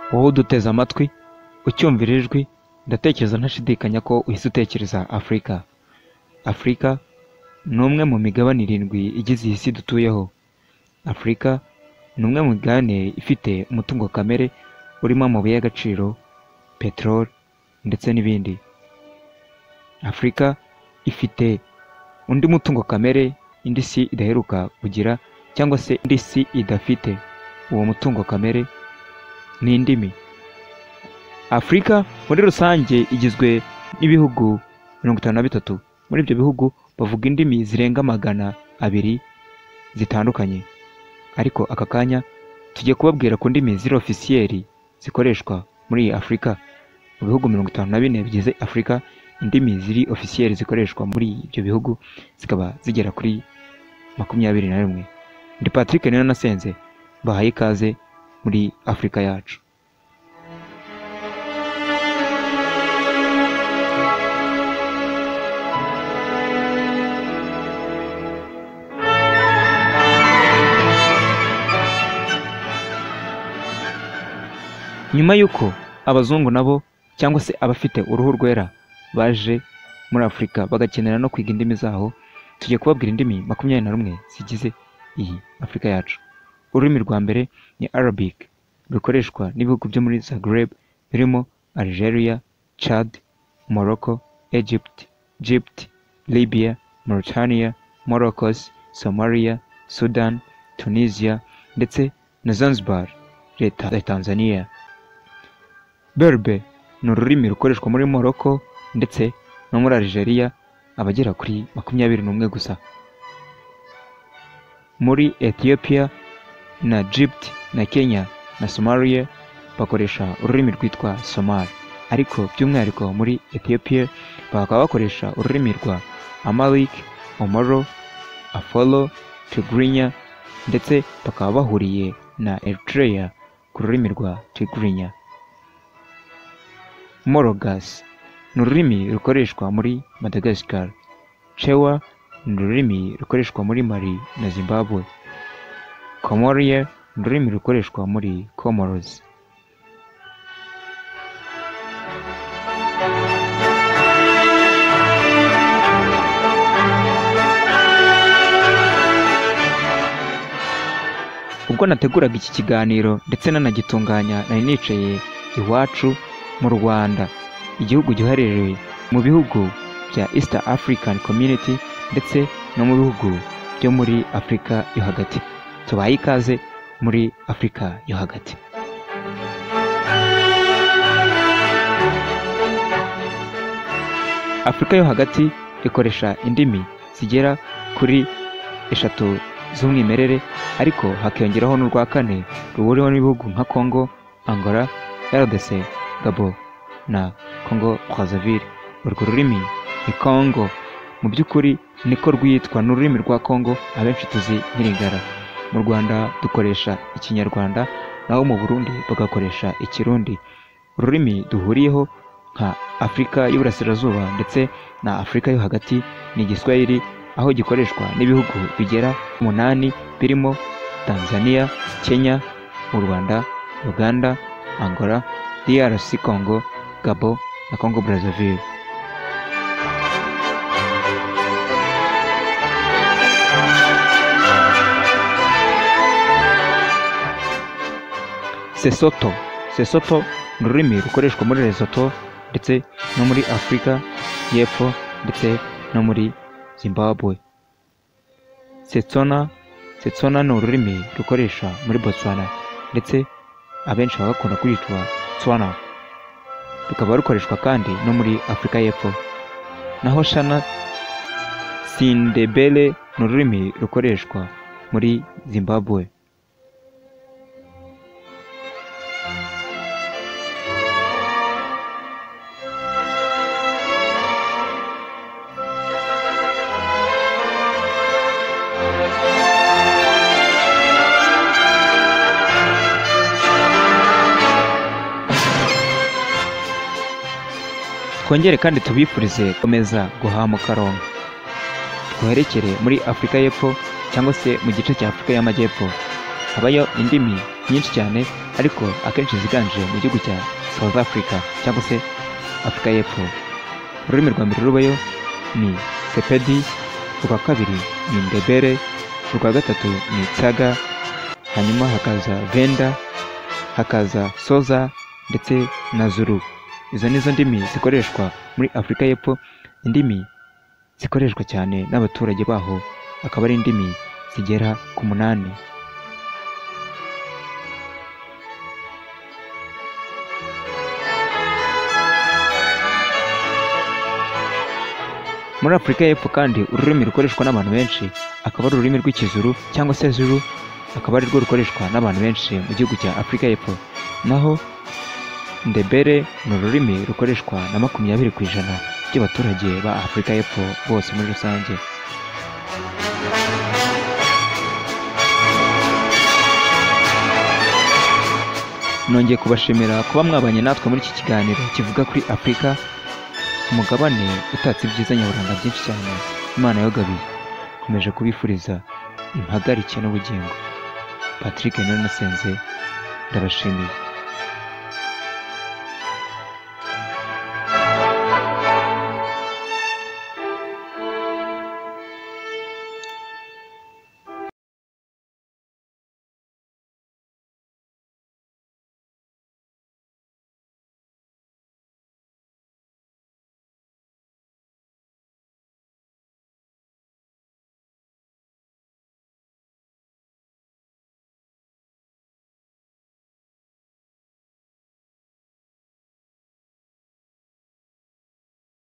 wowe uduteze amatwi ucyumvira ijwi, ndatekereza ntashidikanya ko uhise utekereza Afurika. Afurika ni umwe mu migabane 7 igize iyi si dutuyeho. Afurika ni umwe mu migabane ifite umutungo kamere urimo amabuye y'agaciro, peteroli ndetse n'ibindi. Afurika ifite undi mutungo kamere indi si idaheruka kugira, cyangwa se indi si idafite. Uwo mutungo kamere ni indimi. Afurika muri rusange igizwe n'ibihugu 53. Muri ibyo bihugu bavuga indimi zirenga 200 zitandukanye. Ariko aka kanya tugiye kubabwira ku ndimi ziri ofisiyeri zikoreshwa muri Afurika. Mu bihugu 54 bigize Afurika, indimi ziri ofisiyeri zikoreshwa muri ibyo bihugu zikaba zigera kuri 21. Ndi Patrick Ninasenze, bahaye ikaze muri Afurika yacu. Nyuma y'uko abazungu nabo cyangwa se abafite uruhu rwera baje muri Afurika bagakenera no kwiga indimi zaho, tugiye kubabwira indimi 21 zigize iyi Afurika yacu. Ururimi rwa mbere ni Arabic, rukoreshwa n'ibihugu byo muri Zagreb birimo Algeria, Chad, Morocco, Egypt, Libya, Mauritania, Morocco, Somalia, Sudan, Tunisia ndetse na Zanzibar, leta ya Tanzania. Berber ni ururimi rukoreshwa muri Morocco ndetse no muri Algeria, abagera kuri 21 gusa. Muri Ethiopia na Egypt na Kenya na Somalia bakoresha ururimi rwitwa Somali, ariko by'umwihariko muri Ethiopia bakaba bakoresha ururimi rwa Amharic, Omoro, Afolo, Tigrinya ndetse bakaba bahuriye na Eritrea ku rurimi rwa Tigrinya. Morogas ni ururimi rukoreshwa muri Madagascar. Chewa ni ururimi rukoreshwa muri Mali na Zimbabwe. Comoria ni ururimi rukoreshwa muri Comoros. Ubwo nateguraga iki kiganiro ndetse nanagitunganya, nari nicaye iwacu mu Rwanda, igihugu giherereye mu bihugu bya East African Community ndetse no mu bihugu byo muri Afurika yo hagati. Tubaye ikaze muri Afurika yo hagati. Afurika yo hagati ikoresha indimi zigera kuri 3 z'umwimerere, ariko hakiyongeraho n'urwa 4 ruhuriweho n'ibihugu nka Congo, Angola, RDC, Gabon na Congo Brazzaville. Urwo rurimi ni Congo. Mu by'ukuri niko rwitwa, n'ururimi rwa Congo abenshi tuzi nk'Ilingala. Mu Rwanda dukoresha Ikinyarwanda, naho mu Burundi bagakoresha Ikirundi. Ururimi duhuriyeho nka Afurika y'Uburasirazuba ndetse na Afurika yo hagati ni Igiswahili, aho gikoreshwa n'ibihugu bigera 8 birimo Tanzania, Kenya, u Rwanda, Uganda, Angola, DRC Congo, Gabon na Congo Brazzaville. Sesotho ni ururimi rukoreshwa muri Lesotho ndetse no muri Afurika y'Epfo ndetse no muri Zimbabwe. Setswana ni ururimi rukoresha muri Botswana ndetse abenshi bagakunda kwitwa Tswana. Rukaba rukoreshwa kandi no muri Afurika y'Epfo. Naho Shana Sindebele ni ururimi rukoreshwa muri Zimbabwe. Twongere kandi tubifurize komeza guhamuka Roma. Twoherekere muri Afurika y'Epfo cyangwa se mu gice cya Afurika y'Amajyepfo. Habayo indimi nyinshi cyane, ariko akenshi ziganje mu gihugu cya South Africa cyangwa se Afurika y'Epfo. Ururimi rwa mbere rubayo ni Sepedi, urwa kabiri ni Ndebele, urwa gatatu ni Tsaga, hanyuma hakaza Venda, hakaza Soza ndetse na Zulu. Izo nizo ndimi zikoreshwa muri Afurika y'Epfo, indimi zikoreshwa cyane n'abaturage baho akaba ari indimi zigera ku 8. Muri Afurika y'Epfo kandi ururimi rukoreshwa n'abantu benshi akaba ari ururimi rw'Ikizulu cyangwa se Zulu, akaba ari rwo rukoreshwa n'abantu benshi mu gihugu cya Afurika y'Epfo. Naho Ndebele ni ururimi rukoreshwa na 20% by'abaturage ba Afurika y'Epfo bose muri rusange. Nongeye kubashimira kuba mwabanye natwe muri iki kiganiro kivuga kuri Afurika, umugabane utatse ibyiza nyaburanga byinshi cyane Imana yagabiye. Nkomeje kubifuriza impagarike n'ubugingo. Patrick Niyonsenze ndabashimiye.